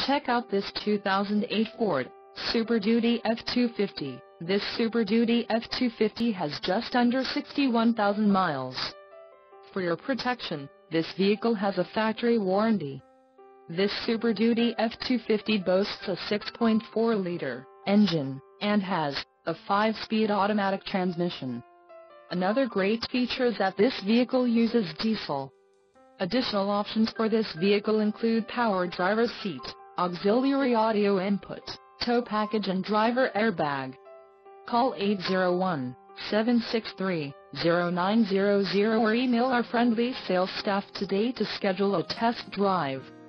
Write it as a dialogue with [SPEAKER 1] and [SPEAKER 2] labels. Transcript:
[SPEAKER 1] Check out this 2008 Ford Super Duty F-250. This Super Duty F-250 has just under 61,000 miles. For your protection, this vehicle has a factory warranty. This Super Duty F-250 boasts a 6.4-liter engine, and has a 5-speed automatic transmission. Another great feature is that this vehicle uses diesel. Additional options for this vehicle include power driver's seat, auxiliary audio input, tow package and driver airbag. Call 801-763-0900 or email our friendly sales staff today to schedule a test drive.